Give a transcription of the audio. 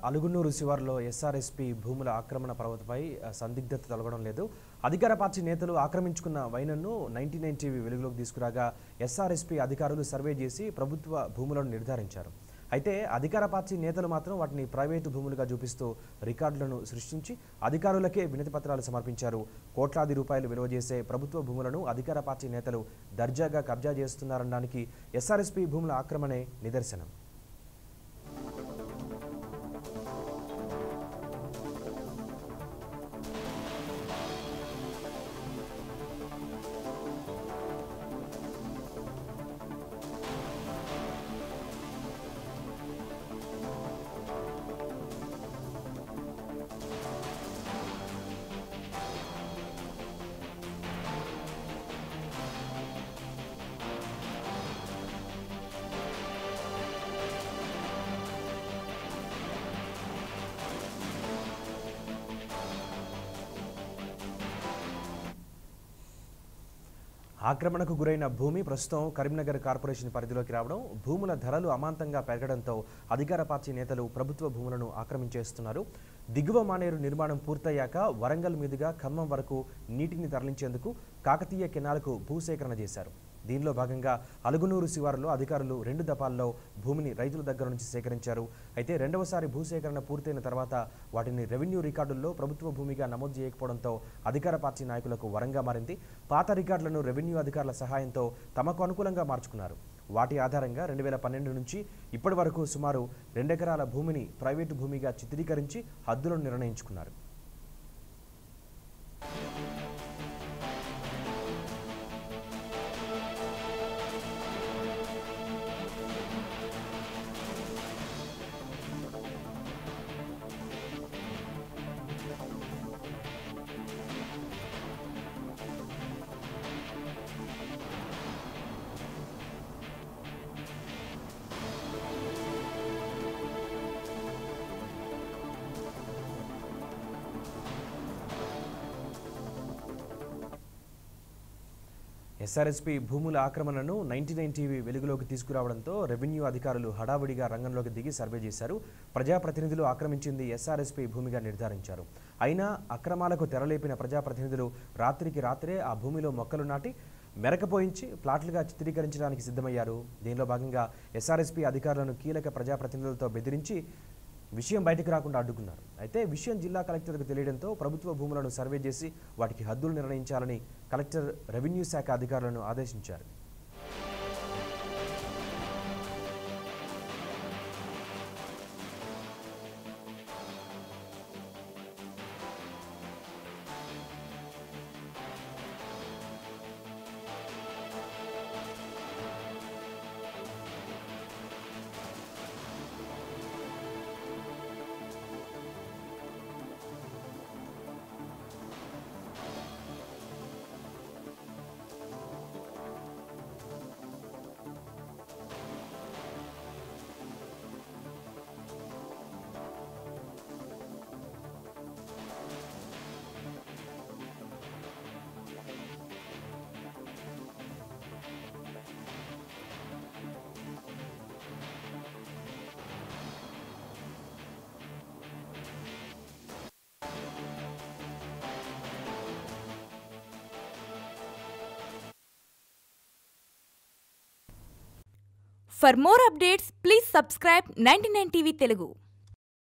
అలుగునూరు శివారులో ఎస్ఆర్ఎస్పీ భూముల ఆక్రమణ పర్వతపై సందిగ్ధత తొలగడం లేదు. అధికార పార్టీ నేతలు ఆక్రమించుకున్న వైనన్ను 99 టీవీ వెలుగులోకి తీసుకురాగా ఎస్ఆర్ఎస్పీ అధికారులు సర్వే చేసి ప్రభుత్వ భూములను నిర్ధారించారు. అయితే అధికార పార్టీ నేతలు మాత్రం వాటిని ప్రైవేటు భూములుగా చూపిస్తూ రికార్డులను సృష్టించి అధికారులకే వినతి పత్రాలు సమర్పించారు. కోట్లాది రూపాయలు విలువ చేసే ప్రభుత్వ భూములను అధికార పార్టీ నేతలు దర్జాగా కబ్జా చేస్తున్నారనడానికి ఎస్ఆర్ఎస్పీ భూముల ఆక్రమణే నిదర్శనం. ఆక్రమణకు గురైన భూమి ప్రస్తుతం కరీంనగర్ కార్పొరేషన్ పరిధిలోకి రావడం, భూముల ధరలు అమాంతంగా పెరగడంతో అధికార పార్టీ నేతలు ప్రభుత్వ భూములను ఆక్రమించేస్తున్నారు. దిగువ మానేరు నిర్మాణం పూర్తయ్యాక వరంగల్ మీదుగా ఖమ్మం వరకు నీటిని తరలించేందుకు కాకతీయ కెనాల్కు భూసేకరణ చేశారు. దీనిలో భాగంగా అలుగునూరు శివారులో అధికారులు 2 దఫాల్లో భూమిని రైతుల దగ్గర నుంచి సేకరించారు. అయితే రెండవసారి భూసేకరణ పూర్తయిన తర్వాత వాటిని రెవెన్యూ రికార్డుల్లో ప్రభుత్వ భూమిగా నమోదు చేయకపోవడంతో అధికార పార్టీ నాయకులకు వరంగా మారింది. పాత రికార్డులను రెవెన్యూ అధికారుల సహాయంతో తమకు అనుకూలంగా మార్చుకున్నారు. వాటి ఆధారంగా 2012 నుంచి ఇప్పటి వరకు సుమారు 2 ఎకరాల భూమిని ప్రైవేటు భూమిగా చిత్రీకరించి హద్దులను నిర్ణయించుకున్నారు. ఎస్ఆర్ఎస్పీ భూముల ఆక్రమణను 99 టీవీ వెలుగులోకి తీసుకురావడంతో రెవెన్యూ అధికారులు హడావిడిగా రంగంలోకి దిగి సర్వే చేశారు. ప్రజాప్రతినిధులు ఆక్రమించింది ఎస్ఆర్ఎస్పీ భూమిగా నిర్ధారించారు. అయినా అక్రమాలకు తెరలేపిన ప్రజాప్రతినిధులు రాత్రికి రాత్రే ఆ భూమిలో మొక్కలు నాటి మెరకపోయించి ప్లాట్లుగా చిత్రీకరించడానికి సిద్ధమయ్యారు. దీనిలో భాగంగా ఎస్ఆర్ఎస్పీ అధికారులను కీలక ప్రజాప్రతినిధులతో బెదిరించి విషయం బయటకు రాకుండా అడ్డుకున్నారు. అయితే విషయం జిల్లా కలెక్టర్కు తెలియడంతో ప్రభుత్వ భూములను సర్వే చేసి వాటికి హద్దులు నిర్ణయించాలని కలెక్టర్ రెవెన్యూ శాఖ అధికారులను ఆదేశించారు. For more updates, please subscribe 99 TV Telugu.